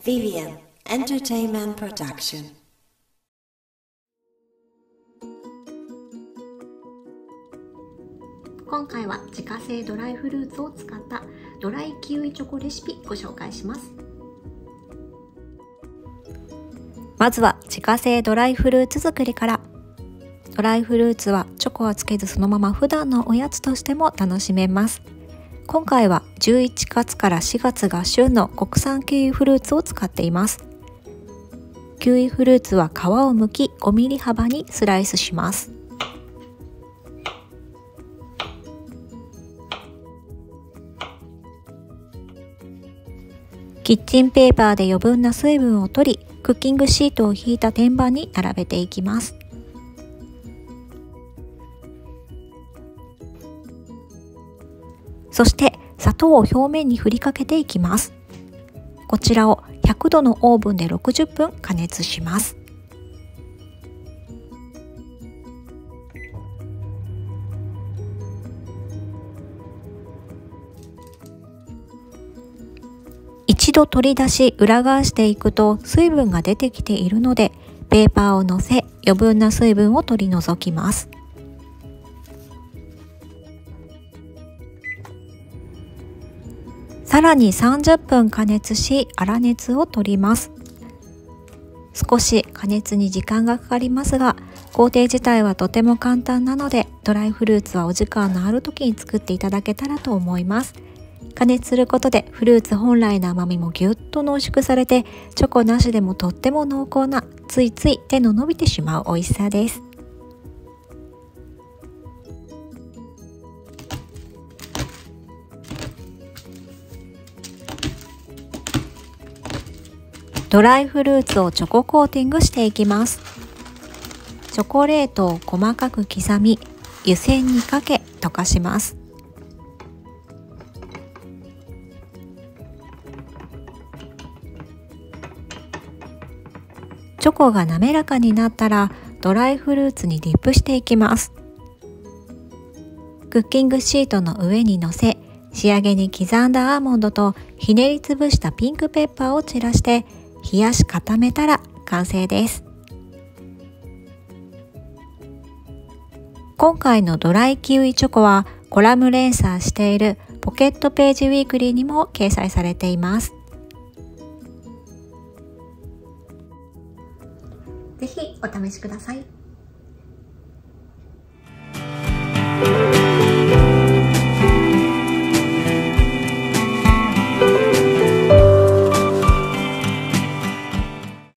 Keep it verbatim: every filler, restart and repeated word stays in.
Vivian Entertainment Production。 今回は自家製ドライフルーツを使ったドライキウイチョコレシピご紹介します。まずは自家製ドライフルーツ作りから。ドライフルーツはチョコはつけずそのまま普段のおやつとしても楽しめます。今回はじゅういちがつからしがつが旬の国産キウイフルーツを使っています。キウイフルーツは皮を剥きごミリ幅にスライスします。キッチンペーパーで余分な水分を取り、クッキングシートを引いた天板に並べていきます。そして砂糖を表面に振りかけていきます。こちらをひゃくどのオーブンでろくじゅっぷん加熱します。一度取り出し裏返していくと水分が出てきているので、ペーパーをのせ余分な水分を取り除きます。さらにさんじゅっぷん加熱し粗熱を取ります。少し加熱に時間がかかりますが、工程自体はとても簡単なので、ドライフルーツはお時間のある時に作っていただけたらと思います。加熱することでフルーツ本来の甘みもぎゅっと濃縮されて、チョコなしでもとっても濃厚な、ついつい手の伸びてしまう美味しさです。ドライフルーツをチョココーティングしていきます。チョコレートを細かく刻み、湯煎にかけ溶かします。チョコが滑らかになったらドライフルーツにディップしていきます。クッキングシートの上に乗せ、仕上げに刻んだアーモンドとひねりつぶしたピンクペッパーを散らして冷やし固めたら完成です。今回のドライキウイチョコはコラム連載しているポケットページウィークリーにも掲載されています。ぜひお試しください。